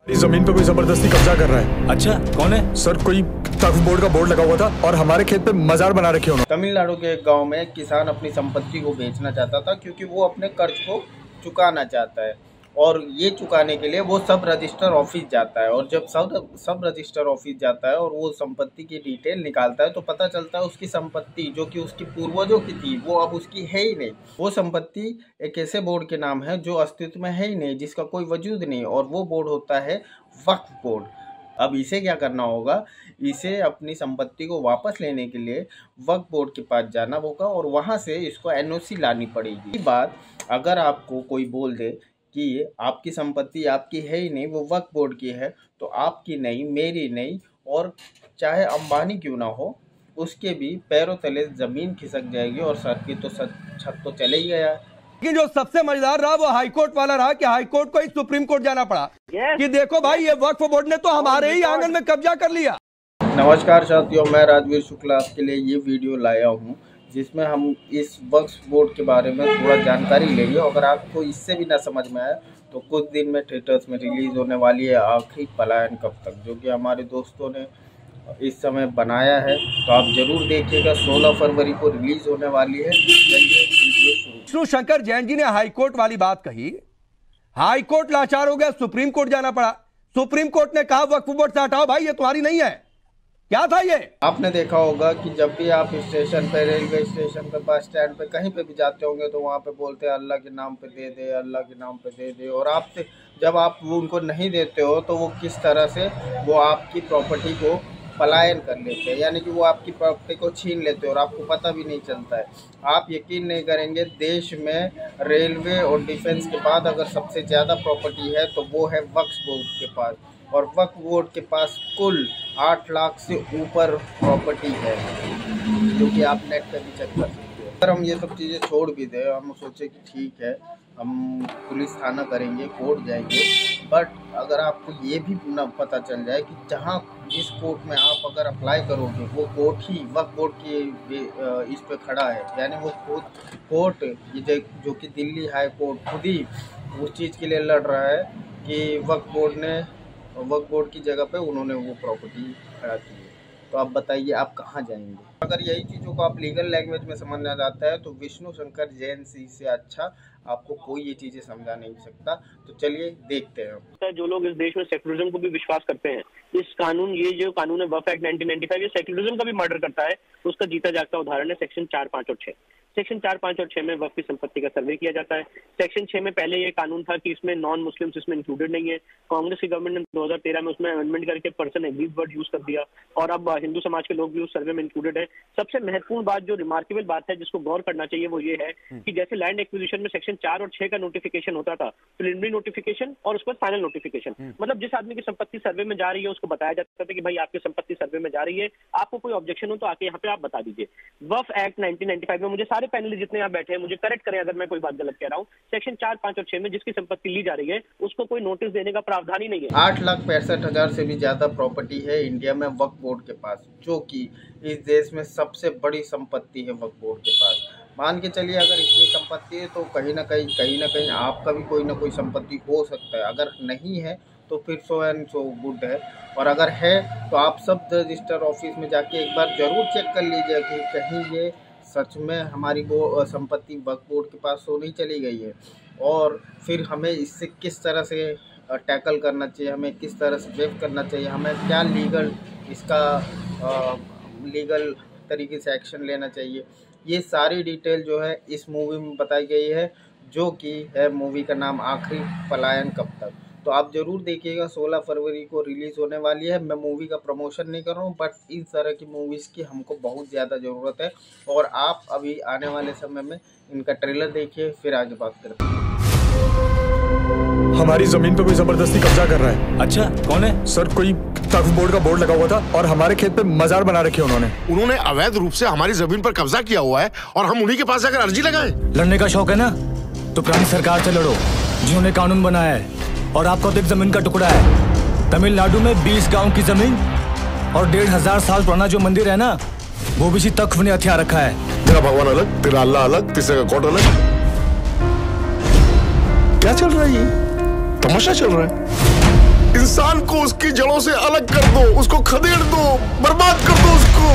इस जमीन पे कोई जबरदस्ती कब्जा कर रहा है। अच्छा, कौन है? सर कोई वक्फ बोर्ड का बोर्ड लगा हुआ था और हमारे खेत पे मजार बना रखे उन्होंने। तमिलनाडु के एक गांव में किसान अपनी संपत्ति को बेचना चाहता था क्योंकि वो अपने कर्ज को चुकाना चाहता है और ये चुकाने के लिए वो सब रजिस्टर ऑफिस जाता है और जब सब रजिस्टर ऑफिस जाता है और वो संपत्ति की डिटेल निकालता है तो पता चलता है उसकी संपत्ति जो कि उसकी पूर्वजों की थी वो अब उसकी है ही नहीं। वो संपत्ति एक ऐसे बोर्ड के नाम है जो अस्तित्व में है ही नहीं, जिसका कोई वजूद नहीं, और वो बोर्ड होता है वक्फ बोर्ड। अब इसे क्या करना होगा, इसे अपनी संपत्ति को वापस लेने के लिए वक्फ बोर्ड के पास जाना होगा और वहाँ से इसको NOC लानी पड़ेगी। बात अगर आपको कोई बोल दे कि आपकी संपत्ति आपकी है ही नहीं, वो वक्फ बोर्ड की है, तो आपकी नहीं, मेरी नहीं, और चाहे अंबानी क्यों ना हो उसके भी पैरों तले ज़मीन खिसक जाएगी और सर की तो छत तो चले ही गया। लेकिन जो सबसे मजेदार रहा वो हाईकोर्ट वाला रहा कि हाईकोर्ट को ही सुप्रीम कोर्ट जाना पड़ा कि देखो भाई ये वक्फ बोर्ड ने तो हमारे ही आंगन में कब्जा कर लिया। नमस्कार साथियों, मैं राजवीर शुक्ला आपके लिए ये वीडियो लाया हूँ जिसमें हम इस वक्फ बोर्ड के बारे में थोड़ा जानकारी लेंगे। अगर आपको इससे भी ना समझ में आए तो कुछ दिन में थिएटर्स में रिलीज होने वाली है आखिरी पलायन कब तक, जो कि हमारे दोस्तों ने इस समय बनाया है, तो आप जरूर देखिएगा। 16 फरवरी को रिलीज होने वाली है। चलिए वीडियो शुरू। विष्णु शंकर जैन जी ने हाईकोर्ट वाली बात कही, हाईकोर्ट लाचार हो गया, सुप्रीम कोर्ट जाना पड़ा। सुप्रीम कोर्ट ने कहा वक्फ बोर्ड से हटाओ भाई, ये तुम्हारी नहीं है। क्या था ये? आपने देखा होगा कि जब भी आप स्टेशन पे, रेलवे स्टेशन पे, बस स्टैंड पे, कहीं पे भी जाते होंगे तो वहाँ पे बोलते हैं अल्लाह के नाम पे दे दे, अल्लाह के नाम पे दे दे, और आपसे जब आप वो उनको नहीं देते हो तो वो किस तरह से वो आपकी प्रॉपर्टी को पलायन कर लेते हैं, यानी कि वो आपकी प्रॉपर्टी को छीन लेते हैं और आपको पता भी नहीं चलता है। आप यकीन नहीं करेंगे, देश में रेलवे और डिफेंस के बाद अगर सबसे ज़्यादा प्रॉपर्टी है तो वो है वक्फ बोर्ड के पास, और वक्फ बोर्ड के पास कुल 8 लाख से ऊपर प्रॉपर्टी है, जो कि आप नेट पर भी चेक कर सकते हो। अगर हम ये सब चीज़ें छोड़ भी दें, हम सोचे कि ठीक है हम पुलिस थाना करेंगे, कोर्ट जाएंगे, बट अगर आपको ये भी ना पता चल जाए कि जहाँ जिस कोर्ट में आप अगर अप्लाई करोगे वो कोर्ट ही वक्फ बोर्ड की इस पे खड़ा है, यानी वो कोर्ट जो कि दिल्ली हाई कोर्ट खुद ही उस चीज़ के लिए लड़ रहा है कि वक्फ बोर्ड की जगह पे उन्होंने वो प्रॉपर्टी खड़ा की है, तो आप बताइए आप कहाँ जाएंगे? अगर यही चीज़ों को आप लीगल लैंग्वेज में समझना चाहता है तो विष्णु शंकर जैन से अच्छा आपको कोई ये चीज़ें समझा नहीं सकता। तो चलिए देखते हैं। जो लोग इस देश में सेक्युलरिज्म को भी विश्वास करते हैं, इस कानून, ये जो कानून है वक्फ एक्ट 1995, ये सेक्युलरिज्म का भी मर्डर करता है। उसका जीता जागता उदाहरण है सेक्शन 4, 5 और 6। सेक्शन 4, 5 और 6 में वक्फ की संपत्ति का सर्वे किया जाता है। सेक्शन 6 में पहले ये कानून था कि इसमें नॉन मुस्लिम्स इसमें इंक्लूडेड नहीं है। कांग्रेस की गवर्नमेंट ने 2013 में उसमें अमेंडमेंट करके पर्सन एग्रीड वर्ड यूज कर दिया और अब हिंदू समाज के लोग भी उस सर्वे में इंक्लूडेड है। सबसे महत्वपूर्ण बात, जो रिमार्केबल बात है जिसको गौर करना चाहिए, वो ये है कि जैसे लैंड एक्विजिशन में सेक्शन 4 और 6 का नोटिफिकेशन होता था, प्रिलिमिनरी नोटिफिकेशन और उसके बाद फाइनल नोटिफिकेशन, मतलब जिस आदमी की संपत्ति सर्वे में जा रही है उसको बताया जाता था कि भाई आपकी संपत्ति सर्वे में जा रही है, आपको कोई ऑब्जेक्शन हो तो आके यहाँ पे आप बता दीजिए। वक्फ एक्ट 1995 में, मुझे सारे पैनलिस्ट जितने यहाँ बैठे हैं मुझे करेक्ट करें अगर मैं कोई बात गलत कह रहा हूँ, सेक्शन 4, 5 और 6 में जिसकी संपत्ति ली जा रही है उसको कोई नोटिस देने का प्रावधान ही नहीं है। 8,65,000 से भी ज्यादा प्रॉपर्टी है इंडिया में वक्फ बोर्ड के पास, जो कि इस देश में सबसे बड़ी संपत्ति है वक्फ बोर्ड के पास। मान के चलिए अगर इतनी संपत्ति है तो कहीं ना कहीं आपका भी कोई ना कोई संपत्ति हो सकता है। अगर नहीं है तो फिर सो एंड सो गुड है, और अगर है तो आप सब रजिस्टर ऑफिस में जाके एक बार जरूर चेक कर लीजिए कि कहीं ये सच में हमारी वो संपत्ति वक्फ बोर्ड के पास तो नहीं चली गई है, और फिर हमें इससे किस तरह से टैकल करना चाहिए, हमें किस तरह से वेव करना चाहिए, हमें क्या लीगल तरीके से एक्शन लेना चाहिए। ये सारी डिटेल जो है इस मूवी में बताई गई है, जो कि है मूवी का नाम आखिरी पलायन कब तक। तो आप जरूर देखिएगा, 16 फरवरी को रिलीज होने वाली है। मैं मूवी का प्रमोशन नहीं कर रहा हूँ, बट इस तरह की मूवीज़ की हमको बहुत ज़्यादा ज़रूरत है, और आप अभी आने वाले समय में इनका ट्रेलर देखिए, फिर आगे बात करते हैं। हमारी जमीन पे कोई जबरदस्ती कब्जा कर रहा है। अच्छा, कौन है? सर कोई वक्फ बोर्ड का बोर्ड लगा हुआ था और हमारे खेत पे मजार बना रखे उन्होंने अवैध रूप से हमारी जमीन पर कब्जा किया हुआ है और हम उन्हीं के पास जाकर अर्जी लगाएं। लड़ने का शौक है ना, तो पुरानी सरकार से लड़ो जिन्होंने कानून बनाया है, और आपका तो एक जमीन का टुकड़ा है। तमिलनाडु में 20 गांव की जमीन और 1,500 साल पुराना जो मंदिर है ना, वो भी इसी तख्फ ने हथियार रखा है। तेरा भगवान अलग, तेरा अल्लाह अलग, तीसरे का कोर्ट अलग। क्या चल रहा है? ये तमाशा चल रहा है। इंसान को उसकी जड़ों से अलग कर दो, उसको खदेड़ दो, बर्बाद कर दो उसको।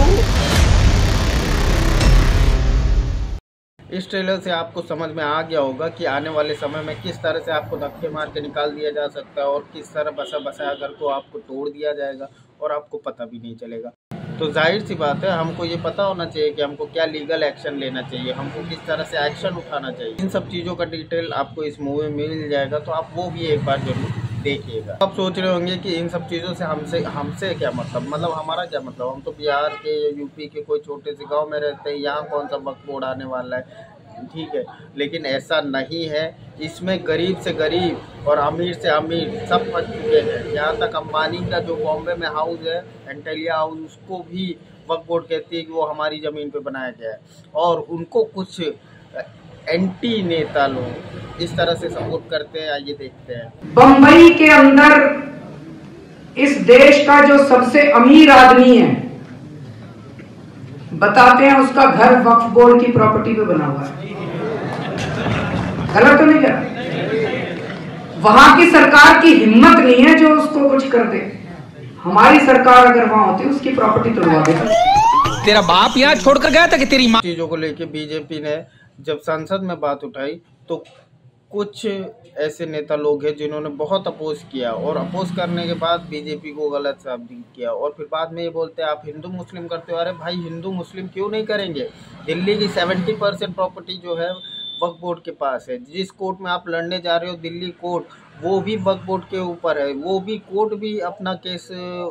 इस ट्रेलर से आपको समझ में आ गया होगा कि आने वाले समय में किस तरह से आपको धक्के मार के निकाल दिया जा सकता है और किस तरह बसा बसाया घर को आपको तोड़ दिया जाएगा और आपको पता भी नहीं चलेगा। तो जाहिर सी बात है, हमको ये पता होना चाहिए कि हमको क्या लीगल एक्शन लेना चाहिए, हमको किस तरह से एक्शन उठाना चाहिए। इन सब चीज़ों का डिटेल आपको इस मूवी में मिल जाएगा, तो आप वो भी एक बार जरूर देखिएगा। आप सोच रहे होंगे कि इन सब चीज़ों से हमसे क्या मतलब हमारा क्या मतलब, हम तो बिहार के या यूपी के कोई छोटे से गांव में रहते हैं, यहाँ कौन सा वक्फ बोर्ड आने वाला है। ठीक है, लेकिन ऐसा नहीं है। इसमें गरीब से गरीब और अमीर से अमीर सब फंस चुके हैं। यहाँ तक अंबानी का जो बॉम्बे में हाउस है, एंटेलिया हाउस, उसको भी वक्फ बोर्ड कहती है कि वो हमारी ज़मीन पे बनाया गया है, और उनको कुछ एंटी नेता लोग इस तरह से सपोर्ट करते हैं। आइए देखते हैं। बंबई के अंदर इस देश का जो सबसे अमीर आदमी है, बताते हैं उसका घर वक्फ बोर्ड की प्रॉपर्टी पे बना हुआ है। गलत तो नहीं करा? वहां की सरकार की हिम्मत नहीं है जो उसको कुछ कर दे। हमारी सरकार अगर वहां होती उसकी प्रॉपर्टी तोड़वा देती। तेरा बाप यहाँ छोड़कर गया था कि तेरी माँ। चीजों को लेके बीजेपी ने जब संसद में बात उठाई तो कुछ ऐसे नेता लोग हैं जिन्होंने बहुत अपोज किया, और अपोज करने के बाद बीजेपी को गलत साबित किया, और फिर बाद में ये बोलते हैं आप हिंदू मुस्लिम करते हो। अरे भाई, हिंदू मुस्लिम क्यों नहीं करेंगे? दिल्ली की 70% प्रॉपर्टी जो है वक्फ बोर्ड के पास है। जिस कोर्ट में आप लड़ने जा रहे हो, दिल्ली कोर्ट, वो भी वक्फ बोर्ड के ऊपर है। वो भी कोर्ट भी अपना केस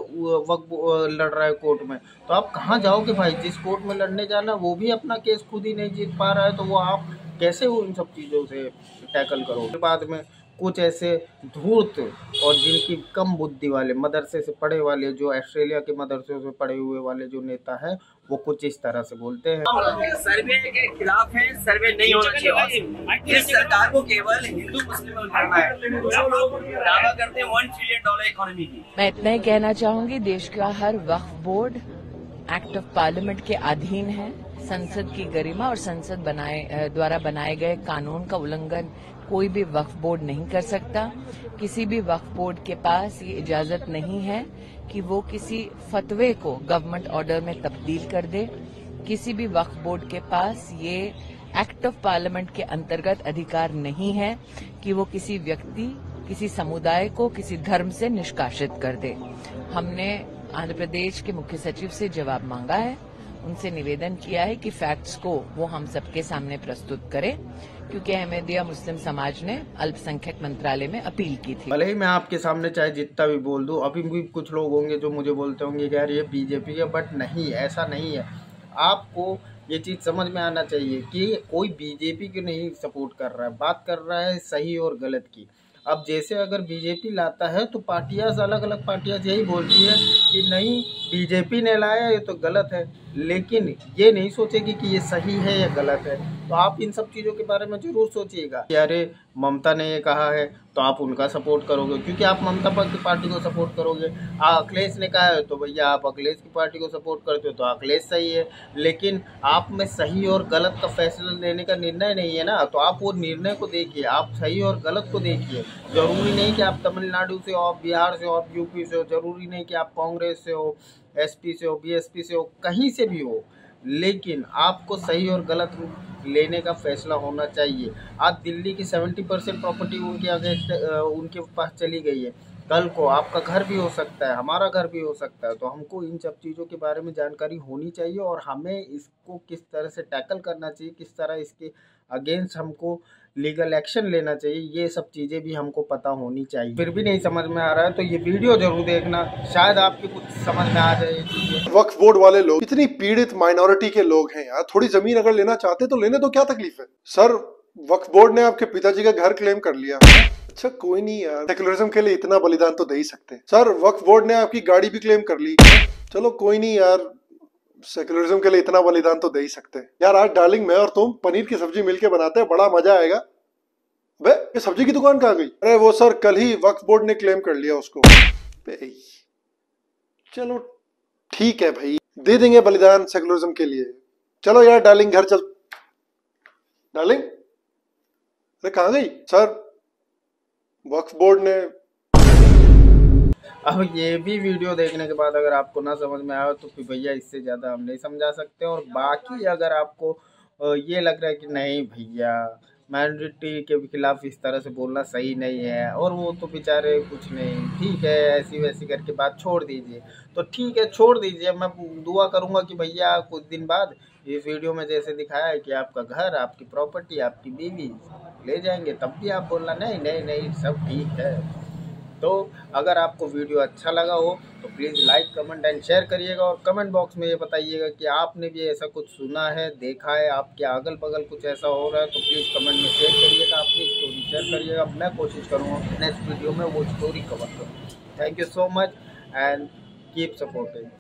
लड़ रहा है कोर्ट में। तो आप कहाँ जाओगे भाई? जिस कोर्ट में लड़ने जाना वो भी अपना केस खुद ही नहीं जीत पा रहा है, तो वो आप कैसे वो इन सब चीज़ों से टैकल करोगे? बाद में कुछ ऐसे धूर्त और जिनकी कम बुद्धि वाले, मदरसे से पढ़े वाले, जो ऑस्ट्रेलिया के मदरसे से पढ़े हुए वाले जो नेता हैं, वो कुछ इस तरह से बोलते हैं। सर्वे के खिलाफ है, सर्वे नहीं होना चाहिए। इस सरकार को केवल हिंदू मुस्लिम में उतारना है। जो लोग दावा करते हैं $1 ट्रिलियन इकोनॉमी की। मैं इतना ही कहना चाहूंगी, देश का हर वक्फ बोर्ड एक्ट ऑफ पार्लियामेंट के अधीन है। संसद की गरिमा और संसद द्वारा बनाए गए कानून का उल्लंघन कोई भी वक्फ बोर्ड नहीं कर सकता। किसी भी वक्फ बोर्ड के पास ये इजाजत नहीं है कि वो किसी फतवे को गवर्नमेंट ऑर्डर में तब्दील कर दे। किसी भी वक्फ बोर्ड के पास ये एक्ट ऑफ पार्लियामेंट के अंतर्गत अधिकार नहीं है कि वो किसी व्यक्ति, किसी समुदाय को किसी धर्म से निष्कासित कर दे। हमने आंध्र प्रदेश के मुख्य सचिव से जवाब मांगा है, उनसे निवेदन किया है कि फैक्ट्स को वो हम सबके सामने प्रस्तुत करें, क्योंकि अहमदिया मुस्लिम समाज ने अल्पसंख्यक मंत्रालय में अपील की थी। भले ही मैं आपके सामने चाहे जितना भी बोल दूं, अभी भी कुछ लोग होंगे जो मुझे बोलते होंगे कि यार ये बीजेपी है, बट नहीं, ऐसा नहीं है। आपको ये चीज़ समझ में आना चाहिए कि कोई बीजेपी को नहीं सपोर्ट कर रहा है, बात कर रहा है सही और गलत की। अब जैसे अगर बीजेपी लाता है तो पार्टियां, अलग अलग पार्टियां यही बोलती है कि नहीं, बीजेपी ने लाया, ये तो गलत है, लेकिन ये नहीं सोचेगी कि ये सही है या गलत है। तो आप इन सब चीज़ों के बारे में जरूर सोचिएगा कि अरे ममता ने ये कहा है तो आप उनका सपोर्ट करोगे, क्योंकि आप ममता की पार्टी को सपोर्ट करोगे। अखिलेश ने कहा है तो भैया आप अखिलेश की पार्टी को सपोर्ट करते हो तो अखिलेश सही है, लेकिन आप में सही और गलत का फैसला लेने का निर्णय नहीं है ना। तो आप वो निर्णय को देखिए, आप सही और गलत को देखिए। जरूरी नहीं कि आप तमिलनाडु से हो, आप बिहार से हो, आप यूपी से हो, जरूरी नहीं कि आप कांग्रेस से हो, एसपी से हो, बीएसपी से हो, कहीं से भी हो, लेकिन आपको सही और गलत लेने का फैसला होना चाहिए। आज दिल्ली की 70% प्रॉपर्टी उनके अगेंस्ट उनके पास चली गई है, कल को आपका घर भी हो सकता है, हमारा घर भी हो सकता है। तो हमको इन सब चीज़ों के बारे में जानकारी होनी चाहिए और हमें इसको किस तरह से टैकल करना चाहिए, किस तरह इसके अगेंस्ट हमको लीगल एक्शन लेना चाहिए, ये सब चीज़ें भी हमको पता होनी चाहिए। फिर भी नहीं समझ में आ रहा है तो ये वीडियो जरूर देखना, शायद आपकी कुछ समझ में आ जाए। वक्फ बोर्ड वाले लोग इतनी पीड़ित माइनॉरिटी के लोग हैं यार, थोड़ी जमीन अगर लेना चाहते तो लेने, तो क्या तकलीफ है? सर, वक्फ बोर्ड ने आपके पिताजी का घर क्लेम कर लिया, अच्छा कोई नहीं यार, सेकुलरिज्म के लिए इतना बलिदान तो दे ही सकते हैं। सर, वक्फ बोर्ड ने आपकी गाड़ी भी क्लेम कर ली, चलो कोई नहीं यार, सेकुलरिज्म के लिए इतना बलिदान तो दे ही सकते हैं यार। आज डार्लिंग मैं और तुम पनीर की सब्जी मिलके बनाते हैं, बड़ा मजा आएगा। बे, ये सब्जी की दुकान कहाँ गई? अरे वो सर, कल ही वक्फ बोर्ड ने क्लेम कर लिया उसको। चलो ठीक है भाई, दे देंगे बलिदान सेकुलरिज्म के लिए। चलो यार डार्लिंग, घर चल। डार्लिंग, अरे कहाँ गई? सर, वक्फ बोर्ड ने अब ये भी वीडियो देखने के बाद अगर आपको ना समझ में आया तो फिर भैया इससे ज़्यादा हम नहीं समझा सकते। और बाकी अगर आपको ये लग रहा है कि नहीं भैया माइनॉरिटी के खिलाफ इस तरह से बोलना सही नहीं है और वो तो बेचारे कुछ नहीं, ठीक है, ऐसी वैसी करके बात छोड़ दीजिए, तो ठीक है छोड़ दीजिए। मैं दुआ करूँगा कि भैया कुछ दिन बाद इस वीडियो में जैसे दिखाया है कि आपका घर, आपकी प्रॉपर्टी, आपकी बीवी ले जाएंगे, तब भी आप बोलना नहीं नहीं नहीं सब ठीक है। तो अगर आपको वीडियो अच्छा लगा हो तो please like, comment and share करिएगा और कमेंट बॉक्स में ये बताइएगा कि आपने भी ऐसा कुछ सुना है, देखा है, आपके अगल बगल कुछ ऐसा हो रहा है तो प्लीज़ कमेंट में शेयर करिएगा, अपनी स्टोरी शेयर करिएगा। मैं कोशिश करूँगा नेक्स्ट वीडियो में वो स्टोरी कवर करूँ। Thank you so much and keep supporting.